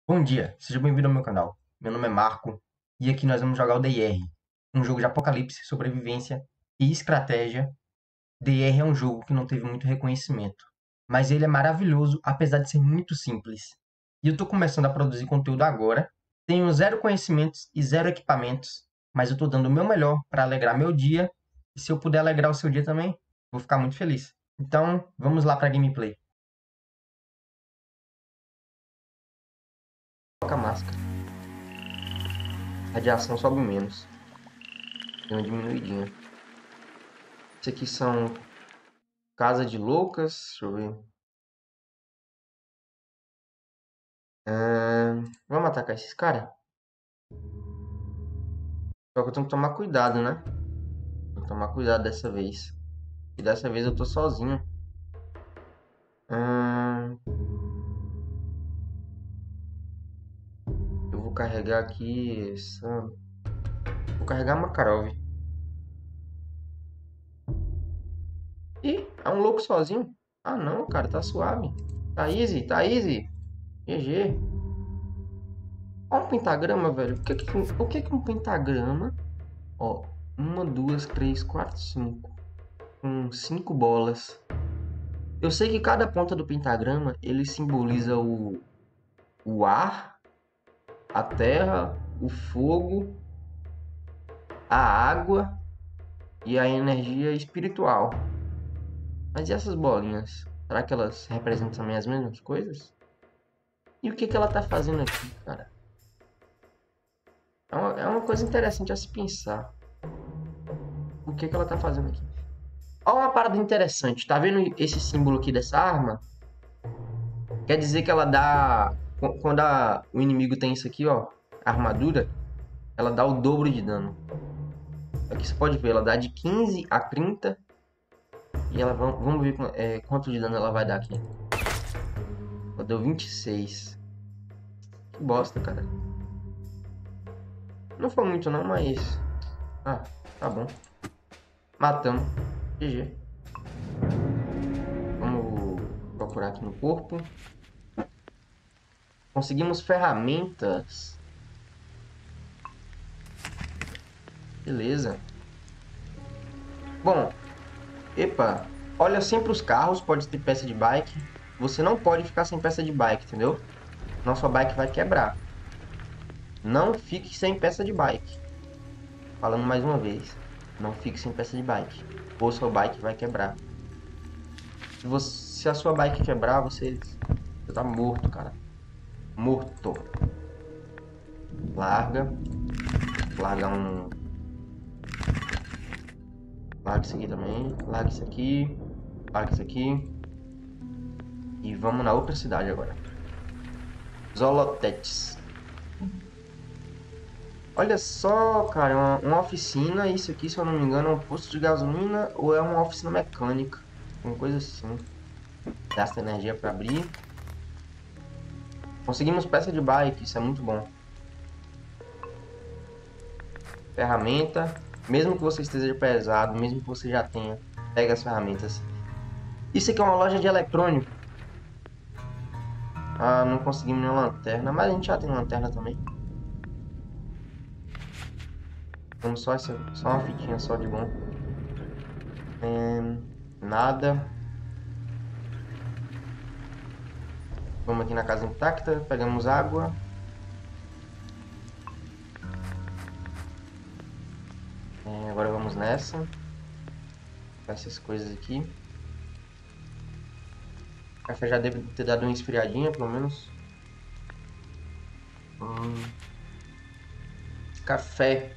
Bom dia, seja bem-vindo ao meu canal. Meu nome é Marco e aqui nós vamos jogar o DR, um jogo de apocalipse, sobrevivência e estratégia. DR é um jogo que não teve muito reconhecimento, mas ele é maravilhoso apesar de ser muito simples. E eu estou começando a produzir conteúdo agora, tenho zero conhecimentos e zero equipamentos, mas eu estou dando o meu melhor para alegrar meu dia e se eu puder alegrar o seu dia também, vou ficar muito feliz. Então, vamos lá para a gameplay. Coloca a máscara, radiação sobe menos, deu uma diminuidinha. Isso aqui são Casa de Loucas, deixa eu ver. Vamos atacar esses caras? Só que eu tenho que tomar cuidado, né? Tenho que tomar cuidado dessa vez. E dessa vez eu tô sozinho. Ahn, eu vou carregar aqui essa... Vou carregar a Makarov. Ih, é um louco sozinho. Ah não, cara, tá suave. Tá easy, tá easy. GG. Ó um pentagrama, velho. O que que um pentagrama? Ó, uma, duas, três, quatro, cinco. Com cinco bolas. Eu sei que cada ponta do pentagrama ele simboliza o ar, a terra, o fogo, a água e a energia espiritual. Mas e essas bolinhas? Será que elas representam também as mesmas coisas? E o que que ela tá fazendo aqui, cara? É uma coisa interessante a se pensar. O que que ela tá fazendo aqui? Olha uma parada interessante. Tá vendo esse símbolo aqui dessa arma? Quer dizer que ela dá... Quando o inimigo tem isso aqui, ó, a armadura, ela dá o dobro de dano. Aqui você pode ver, ela dá de 15 a 30. E ela, vamos ver quanto de dano ela vai dar aqui. Ela deu 26. Que bosta, cara. Não foi muito não, mas... Ah, tá bom. Matamos. GG. Vamos procurar aqui no corpo. Conseguimos ferramentas. Beleza. Bom, epa. Olha sempre os carros, pode ter peça de bike. Você não pode ficar sem peça de bike, entendeu? Nossa bike vai quebrar. Não fique sem peça de bike. Falando mais uma vez. Não fique sem peça de bike. Ou sua bike vai quebrar. Se a sua bike quebrar, você tá morto, cara. Morto. Larga. Larga um... Larga isso aqui também. Larga isso aqui. Larga isso aqui. E vamos na outra cidade agora. Zolotetes. Olha só, cara, uma oficina. Isso aqui, se eu não me engano, é um posto de gasolina ou é uma oficina mecânica. Uma coisa assim. Gasta energia para abrir. Conseguimos peça de bike, isso é muito bom. Ferramenta. Mesmo que você esteja pesado, mesmo que você já tenha, pega as ferramentas. Isso aqui é uma loja de eletrônico. Ah, não conseguimos nenhuma lanterna, mas a gente já tem lanterna também. Vamos só uma fitinha só de bom. Nada. Vamos aqui na casa intacta, pegamos água. Agora vamos nessa. Essas coisas aqui. O café já deve ter dado uma esfriadinha, pelo menos. Café.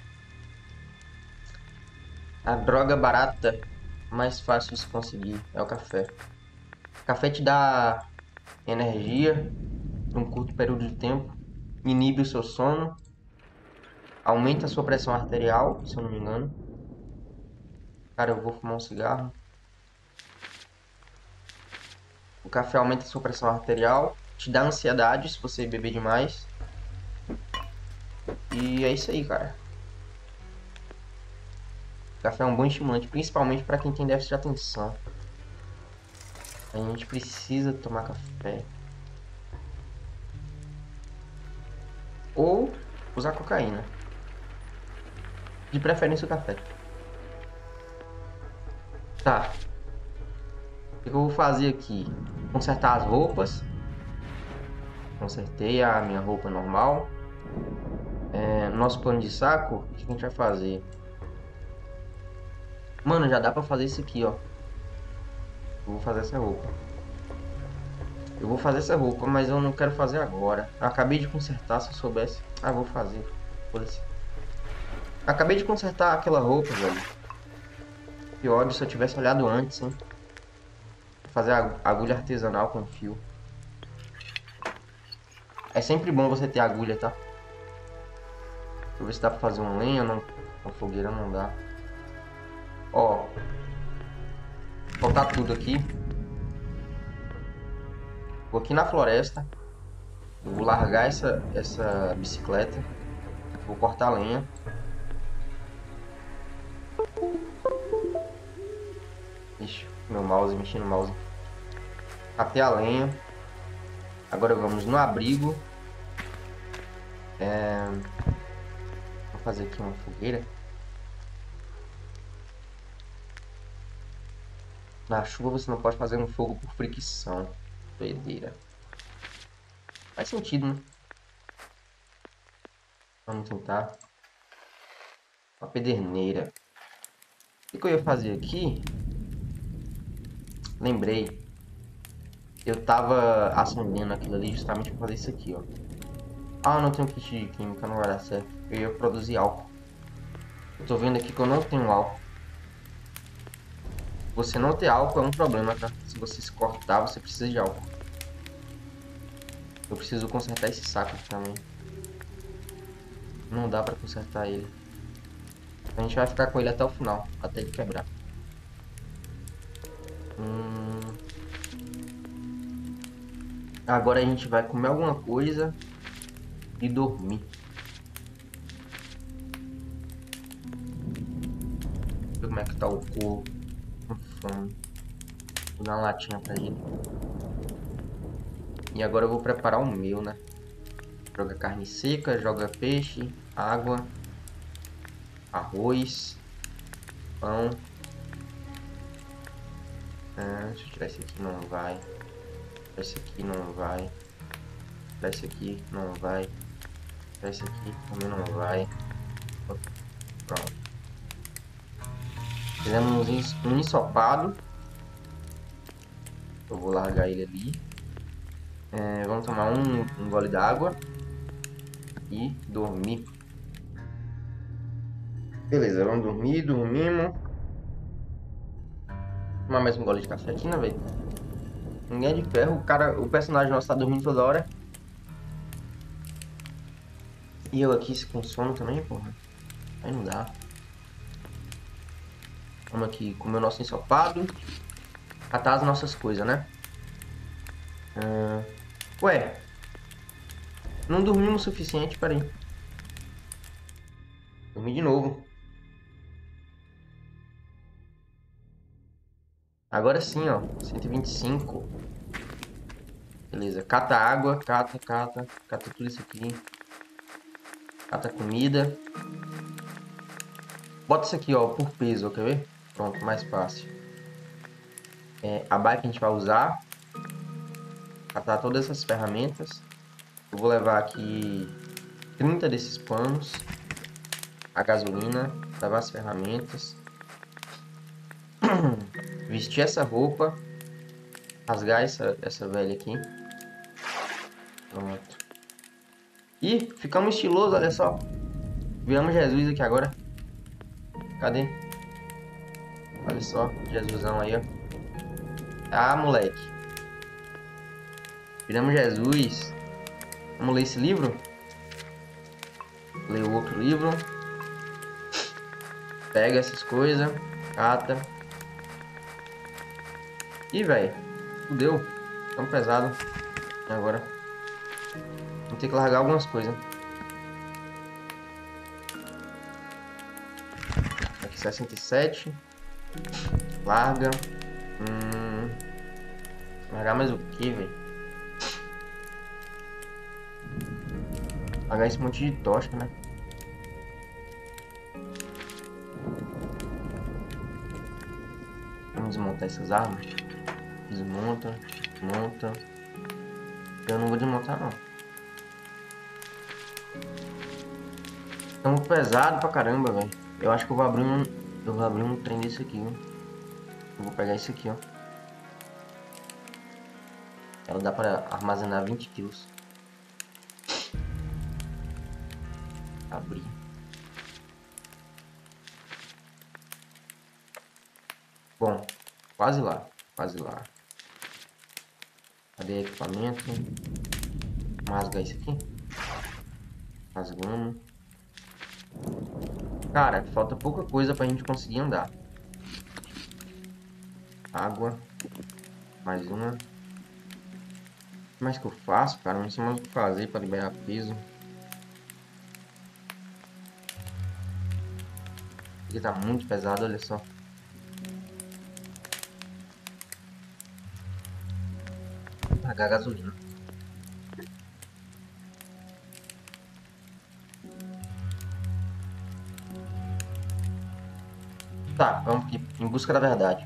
A droga barata mais fácil de se conseguir é o café. O café te dá energia por um curto período de tempo, inibe o seu sono, aumenta a sua pressão arterial, se eu não me engano. Cara, eu vou fumar um cigarro. O café aumenta a sua pressão arterial, te dá ansiedade se você beber demais. E é isso aí, cara. O café é um bom estimulante, principalmente para quem tem déficit de atenção. A gente precisa tomar café. ou usar cocaína. De preferência o café. Tá. O que eu vou fazer aqui? Consertar as roupas. Consertei a minha roupa normal. Nosso pano de saco, o que a gente vai fazer? Mano, já dá pra fazer isso aqui, ó. Eu vou fazer essa roupa. Eu vou fazer essa roupa, mas eu não quero fazer agora. Eu acabei de consertar, se eu soubesse. Ah, vou fazer. Foda-se. Acabei de consertar aquela roupa, velho. Que ódio se eu tivesse olhado antes, hein? Vou fazer agulha artesanal com fio. É sempre bom você ter agulha, tá? Deixa eu ver se dá pra fazer uma lenha. Não, uma fogueira não dá. Ó. Vou botar tudo aqui. Vou aqui na floresta. Eu vou largar essa bicicleta. Vou cortar a lenha. Ixi, meu mouse, mexi no mouse. Catei a lenha. Agora vamos no abrigo. Vou fazer aqui uma fogueira. Na chuva você não pode fazer um fogo por fricção. Doideira. Faz sentido, né? Vamos tentar. Uma pederneira. O que eu ia fazer aqui? Lembrei. Eu tava acendendo aquilo ali justamente pra fazer isso aqui, ó. Ah, eu não tenho kit de química, não vai dar certo. Eu ia produzir álcool. Eu tô vendo aqui que eu não tenho álcool. Você não ter álcool é um problema, tá? Se você se cortar, você precisa de álcool. Eu preciso consertar esse saco aqui também. Não dá pra consertar ele. A gente vai ficar com ele até o final, até ele quebrar. Agora a gente vai comer alguma coisa e dormir. Ver como é que tá o corpo. Com fome. Vou dar uma latinha pra ele. E agora eu vou preparar o meu, né? Joga carne seca, joga peixe, água, arroz, pão. Deixa eu tirar esse aqui, não vai. Esse aqui não vai. Esse aqui não vai. Esse aqui também não vai. Pronto. Fizemos um ensopado. Eu vou largar ele ali. Vamos tomar um gole d'água. E dormir. Beleza, vamos dormir. Dormimos. Tomar mais um gole de café aqui, né, velho? Ninguém é de ferro. O personagem nosso tá dormindo toda hora. E eu aqui com sono também, porra. Aí não dá. Vamos aqui comer o nosso ensopado. Catar as nossas coisas, né? Ué. Não dormimos o suficiente, peraí. Dormi de novo. Agora sim, ó. 125. Beleza. Cata água. Cata tudo isso aqui. Cata comida. Bota isso aqui, ó, por peso, ó, quer ver? Pronto, mais fácil. A bike que a gente vai usar. Catar todas essas ferramentas. Eu vou levar aqui 30 desses panos. A gasolina. Levar as ferramentas. Vestir essa roupa. Rasgar essa velha aqui. Pronto. Ih, ficamos estilosos, olha só. Viramos Jesus aqui agora. Cadê? Olha só, Jesusão aí, ó. Ah, moleque. Viramos Jesus. Vamos ler esse livro? Ler o outro livro. Pega essas coisas. Cata. Ih, velho. Fudeu. Tão pesado. Agora. Vou ter que largar algumas coisas. Aqui 67. Larga. Largar mais o que, velho? Pagar esse monte de tocha, né? Vamos desmontar essas armas. Desmonta, monta. Eu não vou desmontar, não. Tão pesado pra caramba, velho. Eu acho que eu vou abrir um... Eu vou abrir um trem desse aqui, viu? Eu vou pegar esse aqui, ó. Ela dá pra armazenar 20 quilos. Abrir. Bom, quase lá. Quase lá. Cadê equipamento? Vamos rasgar isso aqui. Rasgamos. Cara, falta pouca coisa pra gente conseguir andar. Água. Mais uma. O que mais que eu faço, cara? Não sei mais o que fazer pra liberar peso. Porque tá muito pesado, olha só. Vou pagar gasolina. Tá, vamos aqui. Em busca da verdade.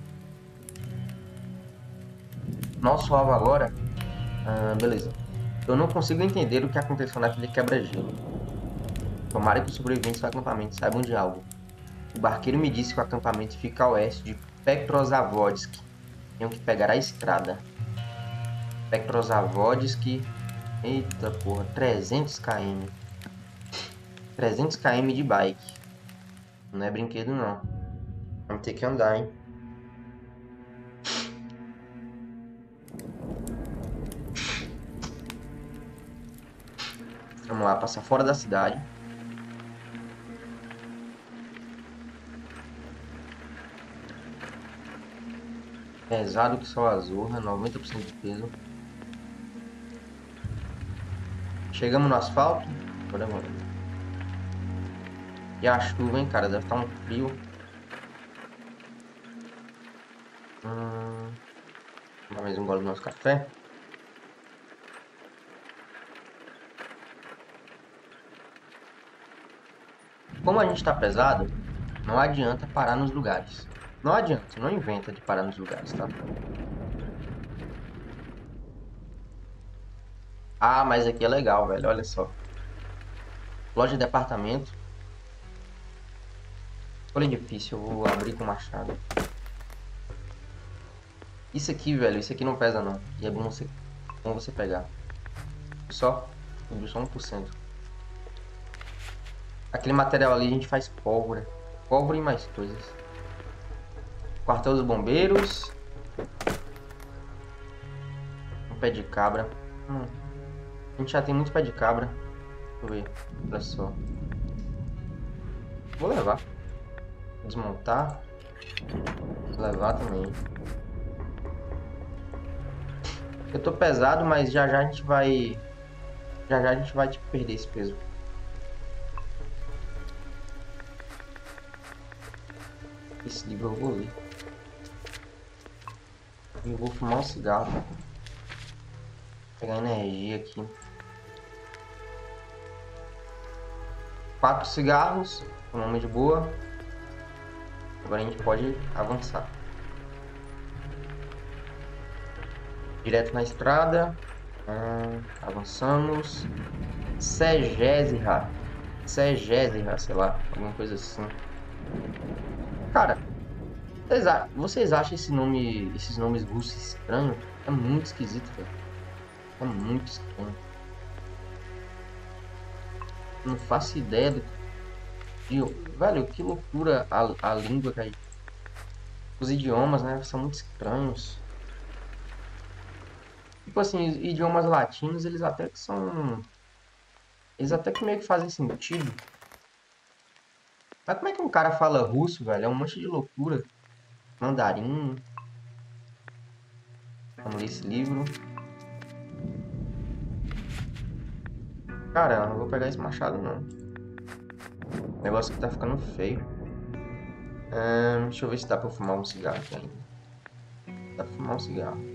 Nosso alvo agora... beleza. Eu não consigo entender o que aconteceu naquele quebra-gelo. Tomara que os sobreviventes do acampamento saibam de algo. O barqueiro me disse que o acampamento fica a oeste de Petrozavodsk. Tenho que pegar a estrada. Petrozavodsk. Eita porra, 300 km. 300 km de bike. Não é brinquedo não. Vamos ter que andar, hein? Vamos lá, passar fora da cidade. Pesado que só azurra, 90% de peso. Chegamos no asfalto. Agora vamos. E a chuva, hein, cara? Deve estar um frio. Tomar mais um gole do nosso café. Como a gente está pesado, não adianta parar nos lugares. Não adianta, não inventa de parar nos lugares, tá? Ah, mas aqui é legal, velho. Olha só. Loja de departamento. Olha difícil, eu vou abrir com machado. Isso aqui, velho, isso aqui não pesa não. E é bom você pegar. Subiu só 1%. Aquele material ali a gente faz pólvora. Pólvora e mais coisas. Quartel dos bombeiros. Um pé de cabra. A gente já tem muito pé de cabra. Deixa eu ver. Olha só. Vou levar. Desmontar. Vou levar também. Eu tô pesado, mas já já a gente vai... Já já a gente vai perder esse peso. Esse livro eu vou ler. Eu vou fumar um cigarro. Vou pegar energia aqui. 4 cigarros. Fumamos de boa. Agora a gente pode avançar. Direto na estrada. Avançamos. Segésia, sei lá. Alguma coisa assim. Cara, vocês acham esses nomes russos estranhos? É muito esquisito, velho. É muito estranho. Não faço ideia do velho, que loucura a língua, cara. Os idiomas, né, são muito estranhos. Tipo assim, os idiomas latinos, eles até que são... Eles até que meio que fazem sentido. Mas como é que um cara fala russo, velho? É um monte de loucura. Mandarim. Vamos ler esse livro. Cara, eu não vou pegar esse machado, não. O negócio aqui tá ficando feio. Deixa eu ver se dá pra eu fumar um cigarro aqui ainda. Dá pra fumar um cigarro.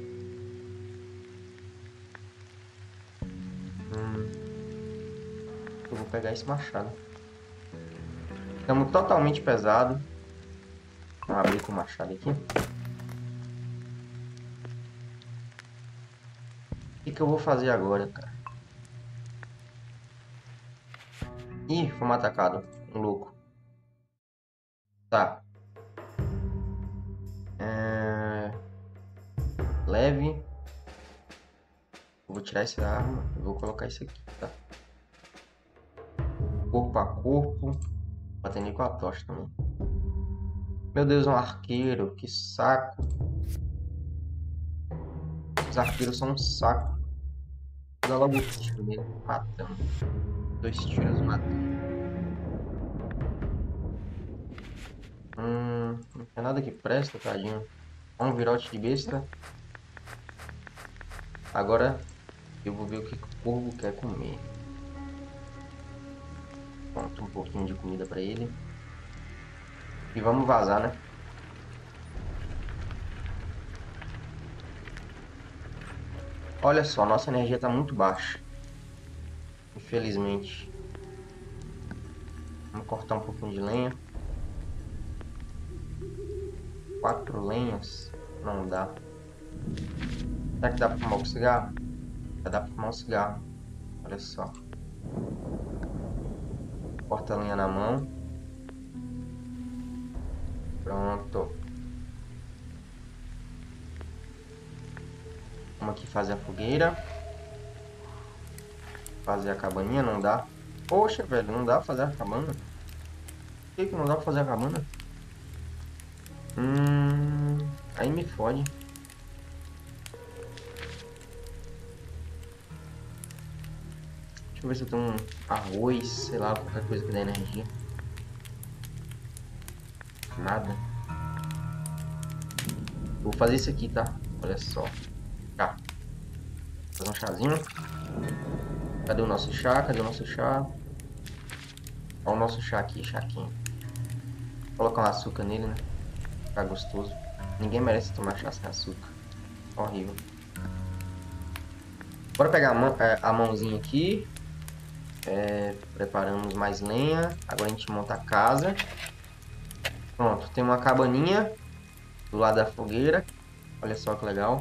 Eu vou pegar esse machado. Estamos totalmente pesado. Vamos abrir com o machado aqui. O que eu vou fazer agora, cara? Ih, fomos atacados. Um louco. Tá. Leve. Eu vou tirar essa arma. Eu vou colocar isso aqui, tá? Corpo a corpo. Batendo com a tocha também. Meu Deus, um arqueiro. Que saco. Os arqueiros são um saco. Vou dar logo um tiro nele. Matando. 2 tiros matando. Não tem nada que presta, tadinho. Um virote de besta. Agora eu vou ver o que o corvo quer comer. Pronto, um pouquinho de comida pra ele. E vamos vazar, né? Olha só, nossa energia tá muito baixa. Infelizmente. Vamos cortar um pouquinho de lenha. 4 lenhas. Não dá. Será que dá pra fumar um cigarro? Dá pra fumar um cigarro. Olha só. Corta a lenha na mão. Pronto. Vamos aqui fazer a fogueira. Fazer a cabaninha, não dá. Poxa, velho, não dá pra fazer a cabana. Por que não dá pra fazer a cabana? Aí me fode. Deixa eu ver se eu tenho um arroz, sei lá, qualquer coisa que dê energia. Nada. Vou fazer isso aqui, tá? Olha só. Tá. Fazer um chazinho. Cadê o nosso chá? Cadê o nosso chá? Olha o nosso chá aqui, chá quente. Vou colocar um açúcar nele, né? Ficar gostoso. Ninguém merece tomar chá sem açúcar. Horrível. Bora pegar a mãozinha aqui. Preparamos mais lenha. Agora a gente monta a casa. Pronto, tem uma cabaninha do lado da fogueira. Olha só que legal.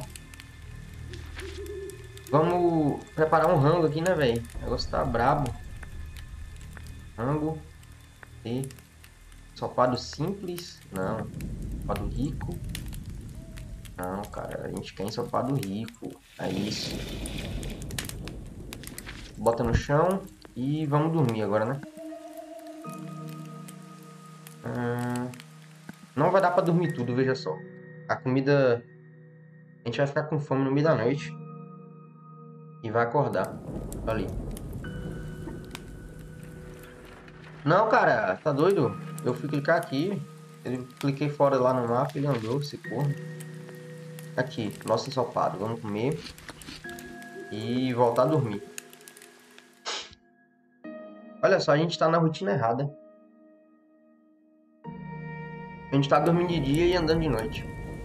Vamos preparar um rango aqui, né, velho? O negócio tá brabo. Rango. E ensopado simples. Não. Ensopado rico. Não, cara. A gente quer ensopado rico. É isso. Bota no chão. E vamos dormir agora, né? Não vai dar pra dormir tudo, veja só. A comida... A gente vai ficar com fome no meio da noite. E vai acordar. Ali. Não, cara. Tá doido? Eu fui clicar aqui. Eu cliquei fora lá no mapa e ele andou, esse porra. Aqui, nosso ensopado. Vamos comer. E voltar a dormir. Olha só, a gente tá na rotina errada. A gente tá dormindo de dia e andando de noite.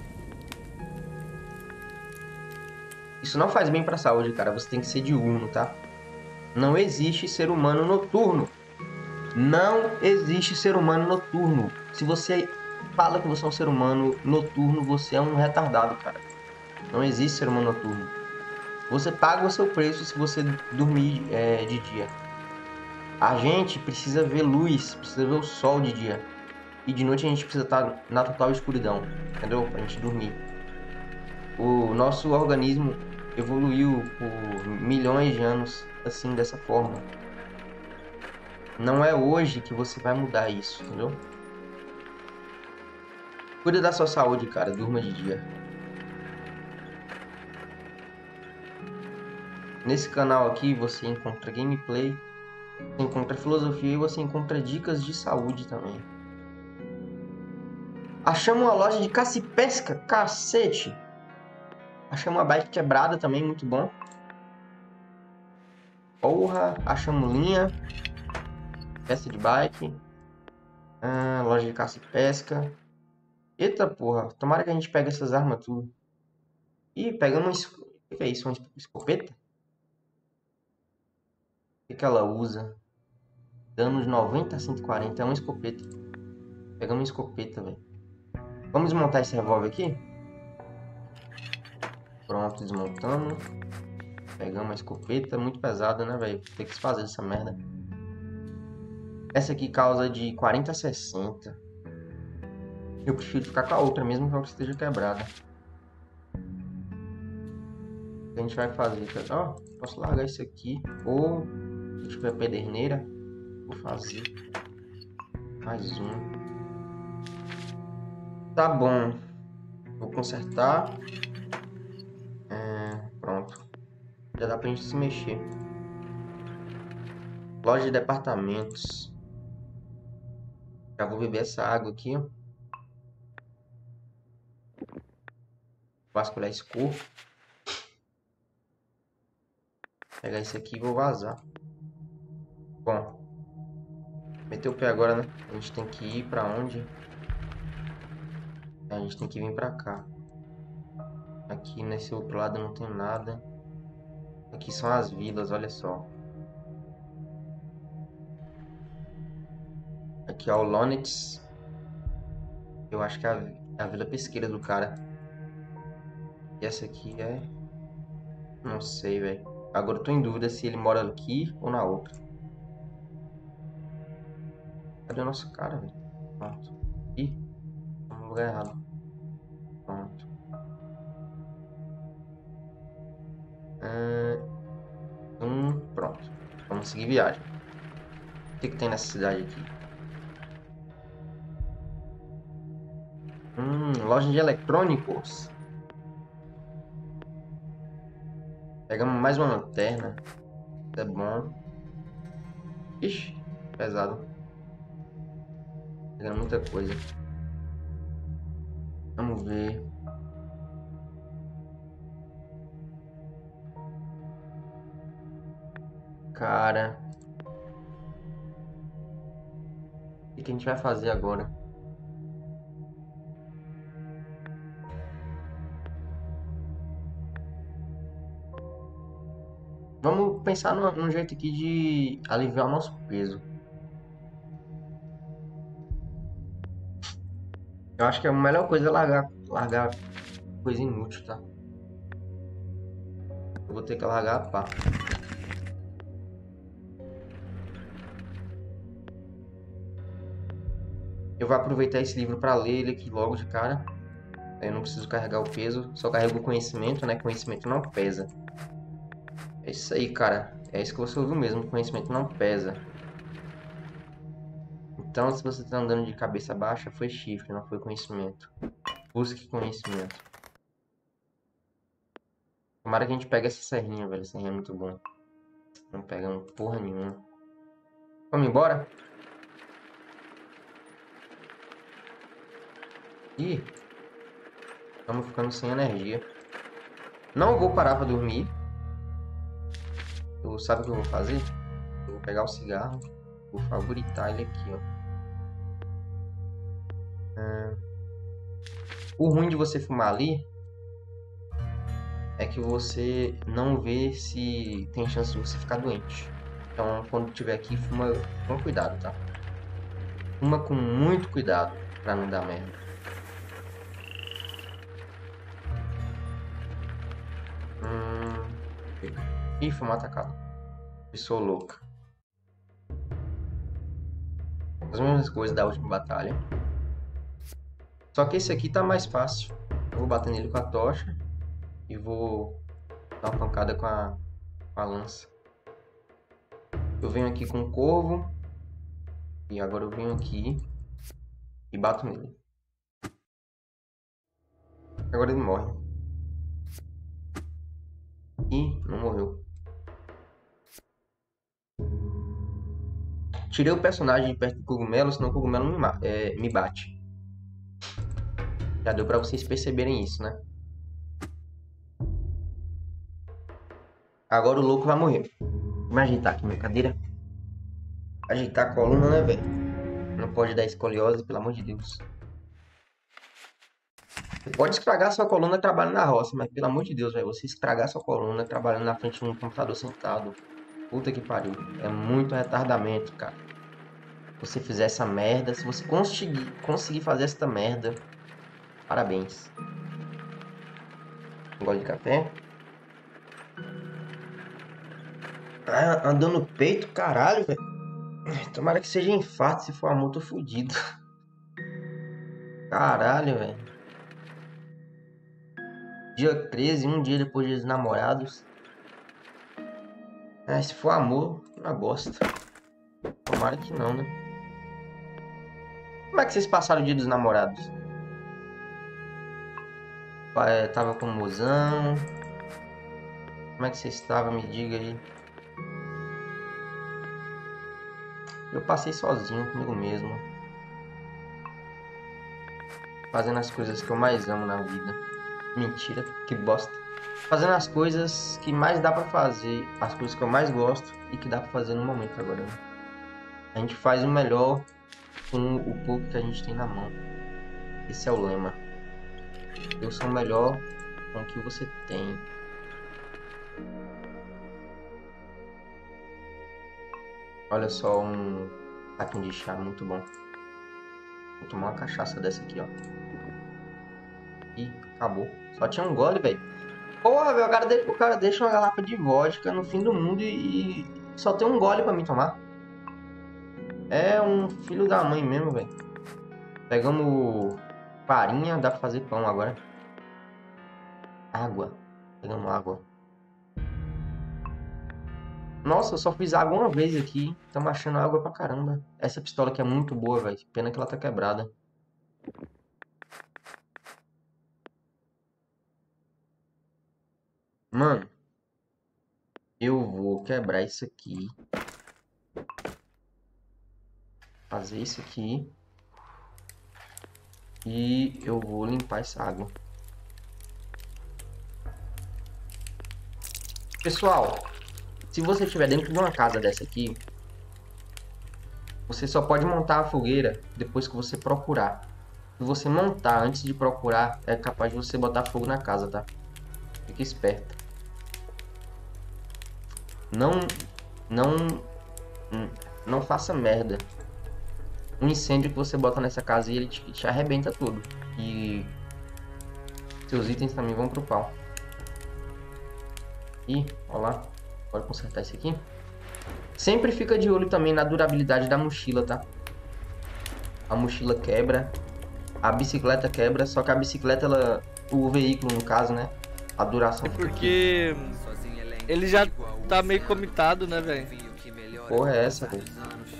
Isso não faz bem pra saúde, cara. Você tem que ser diurno, tá? Não existe ser humano noturno. Não existe ser humano noturno. Se você fala que você é um ser humano noturno, você é um retardado, cara. Não existe ser humano noturno. Você paga o seu preço se você dormir de dia. A gente precisa ver luz, precisa ver o sol de dia. E de noite a gente precisa estar na total escuridão, entendeu? Pra gente dormir. O nosso organismo evoluiu por milhões de anos assim, dessa forma. Não é hoje que você vai mudar isso, entendeu? Cuida da sua saúde, cara. Durma de dia. Nesse canal aqui você encontra gameplay, você encontra filosofia e você encontra dicas de saúde também. Achamos uma loja de caça e pesca, cacete! Achamos uma bike quebrada também, muito bom. Porra, achamos linha, peça de bike, loja de caça e pesca. Eita porra, tomara que a gente pegue essas armas tudo. Ih, pegamos o que é isso? Uma escopeta? O que ela usa? Dano de 90 a 140. É uma escopeta. Pegamos uma escopeta, velho. Vamos desmontar esse revólver aqui? Pronto, desmontando. Pegamos uma escopeta. Muito pesada, né, velho? Tem que se fazer essa merda. Essa aqui causa de 40 a 60. Eu prefiro ficar com a outra, mesmo que ela esteja quebrada. O que a gente vai fazer? Ó, posso largar isso aqui. Ou, se tiver pederneira, vou fazer. Mais um. Tá bom. Vou consertar. Pronto. Já dá pra gente se mexer. Loja de departamentos. Já vou beber essa água aqui, ó. Vasculhar esse corpo. Pegar isso aqui e vou vazar. Bom. Meteu o pé agora, né? A gente tem que ir pra onde? A gente tem que vir pra cá. Aqui nesse outro lado não tem nada. Aqui são as vilas, olha só. Aqui é o Lonitz. Eu acho que é a vila pesqueira do cara. E essa aqui é... Não sei, velho. Agora eu tô em dúvida se ele mora aqui ou na outra. Cadê o nosso cara, velho? Pronto. Ih, tô no lugar errado. Pronto. Pronto. Vamos seguir viagem. O que tem nessa cidade aqui? Loja de eletrônicos. Pegamos mais uma lanterna. Isso é bom. Ixi, pesado. Pegando muita coisa. Vamos ver. Cara. O que a gente vai fazer agora? Vamos pensar num jeito aqui de aliviar o nosso peso. Eu acho que a melhor coisa é largar coisa inútil, tá? Eu vou ter que largar a pá. Eu vou aproveitar esse livro para ler ele aqui logo de cara. Eu não preciso carregar o peso, só carrego o conhecimento, né? Conhecimento não pesa. É isso aí, cara. É isso que você ouviu mesmo. Conhecimento não pesa. Então, se você tá andando de cabeça baixa, foi chifre, não foi conhecimento. Busque conhecimento. Tomara que a gente pegue essa serrinha, velho. Essa serrinha é muito bom. Não pegamos porra nenhuma. Vamos embora? Ih, estamos ficando sem energia. Não vou parar pra dormir. Sabe o que eu vou fazer? Eu vou pegar o cigarro. Vou favoritar ele aqui, ó. O ruim de você fumar ali é que você não vê se tem chance de você ficar doente. Então, quando tiver aqui, fuma com cuidado, tá? Fuma com muito cuidado pra não dar merda. Ih, fumar atacado. Pessoa louca. As mesmas coisas da última batalha. Só que esse aqui tá mais fácil. Eu vou bater nele com a tocha. E vou dar uma pancada com a lança. Eu venho aqui com o corvo. E agora eu venho aqui e bato nele. Agora ele morre. Ih, não morreu. Tirei o personagem de perto do cogumelo, senão o cogumelo me bate. Já deu pra vocês perceberem isso, né? Agora o louco vai morrer. Vamos ajeitar aqui minha cadeira. Ajeitar a coluna, né, velho? Não pode dar escoliose, pelo amor de Deus. Você pode estragar sua coluna trabalhando na roça, mas pelo amor de Deus, velho, você estragar sua coluna trabalhando na frente de um computador sentado. Puta que pariu. É muito retardamento, cara. você fizer essa merda, se você conseguir fazer essa merda, parabéns. Um gole de café. Ah, andando no peito, caralho, velho. Tomara que seja infarto, se for amor, tô fudido. Caralho, velho. Dia 13, um dia depois dos namorados. Ah, se for amor, uma bosta. Tomara que não, né? Como é que vocês passaram o dia dos namorados? Tava com o mozão. Como é que vocês estavam? Me diga aí. Eu passei sozinho comigo mesmo. Fazendo as coisas que eu mais amo na vida. Mentira, que bosta. Fazendo as coisas que mais dá pra fazer. As coisas que eu mais gosto e que dá pra fazer no momento agora, né? A gente faz o melhor com o pouco que a gente tem na mão. Esse é o lema. Eu sou o melhor com o que você tem. Olha só um saquinho de chá muito bom. Vou tomar uma cachaça dessa aqui, ó. E acabou. Só tinha um gole, velho. Porra, velho, o cara deixa uma garrafa de vodka no fim do mundo e só tem um gole pra mim tomar. É um filho da mãe mesmo, velho. Pegamos farinha, dá pra fazer pão agora. Água. Pegamos água. Nossa, eu só fiz água uma vez aqui. Estamos achando água pra caramba. Essa pistola aqui é muito boa, velho. Pena que ela tá quebrada. Mano, eu vou quebrar isso aqui. Fazer isso aqui. E eu vou limpar essa água. Pessoal, se você estiver dentro de uma casa dessa aqui, você só pode montar a fogueira depois que você procurar. Se você montar antes de procurar, é capaz de você botar fogo na casa, tá? Fique esperto. Não, não, não faça merda. Um incêndio que você bota nessa casa e ele te arrebenta tudo. E seus itens também vão pro pau. E, ó lá, bora consertar isso aqui. Sempre fica de olho também na durabilidade da mochila, tá? A mochila quebra, a bicicleta quebra, só que a bicicleta, ela, o veículo no caso, né? A duração fica Porque ele já tá meio comitado, né, velho? Porra, é essa, velho?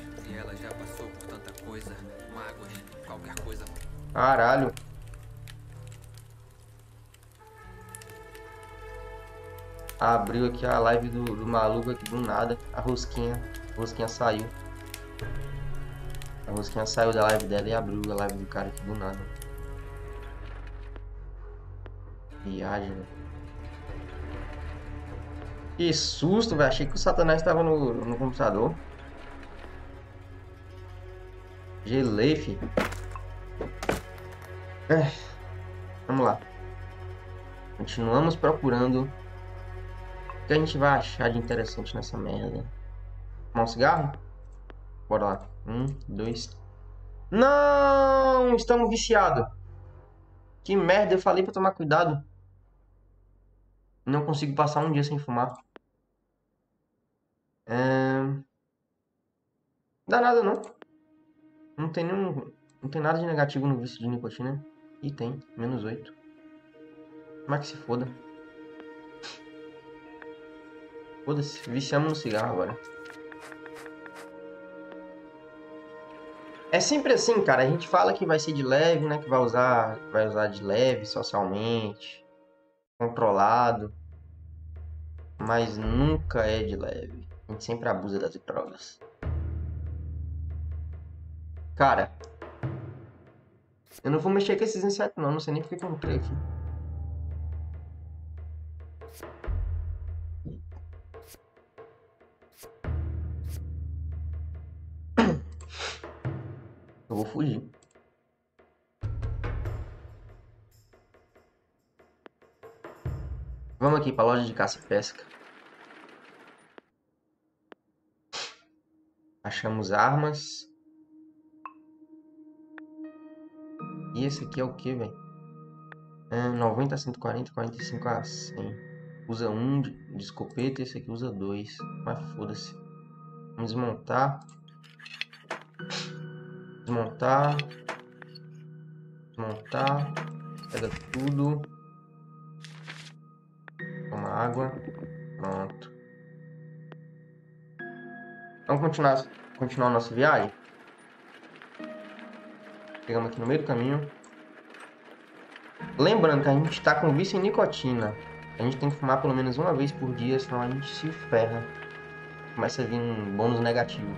Caralho. Abriu aqui a live do maluco aqui do nada. A rosquinha saiu. A rosquinha saiu da live dela e abriu a live do cara aqui do nada. Viagem, velho. Que susto, velho. Achei que o Satanás estava no computador. Gelei, fi. Vamos lá. Continuamos procurando. O que a gente vai achar de interessante nessa merda? Fumar um cigarro? Bora lá. 1, 2. Não! Estamos viciados. Que merda, eu falei pra tomar cuidado. Não consigo passar um dia sem fumar. Dá nada não. Não tem nenhum. Não tem nada de negativo no vício de nicotina. E tem, -8. Mas que se foda. Foda-se, viciamos no cigarro agora. É sempre assim, cara. A gente fala que vai ser de leve, né? Que vai usar de leve, socialmente, controlado. Mas nunca é de leve. A gente sempre abusa das drogas. Cara, eu não vou mexer com esses insetos não. Não sei nem porque que eu entrei aqui. Eu vou fugir. Vamos aqui pra loja de caça e pesca. Achamos armas. E esse aqui é o que, velho? 90 a 140, 45 a 100. Usa 1 de escopeta, esse aqui usa 2. Mas foda-se. Vamos desmontar. Desmontar. Desmontar. Pega tudo. Toma água. Pronto. Vamos continuar a nossa viagem? Pegamos aqui no meio do caminho. Lembrando que a gente está com vício em nicotina. A gente tem que fumar pelo menos uma vez por dia, senão a gente se ferra. Começa a vir um bônus negativo.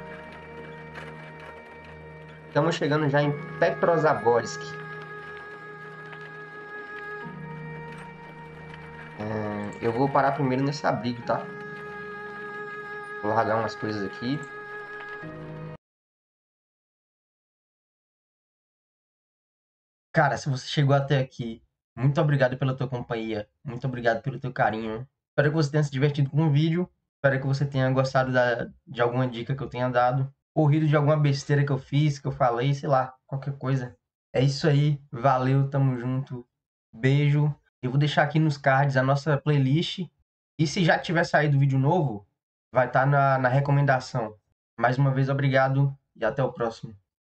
Estamos chegando já em Petrozavodsk. Eu vou parar primeiro nesse abrigo, tá? Vou largar umas coisas aqui. Cara, se você chegou até aqui, muito obrigado pela tua companhia. Muito obrigado pelo teu carinho. Espero que você tenha se divertido com o vídeo. Espero que você tenha gostado de alguma dica que eu tenha dado. Ou rido de alguma besteira que eu fiz, que eu falei, sei lá, qualquer coisa. É isso aí. Valeu, tamo junto. Beijo. Eu vou deixar aqui nos cards a nossa playlist. E se já tiver saído vídeo novo, vai estar na recomendação. Mais uma vez, obrigado e até o próximo.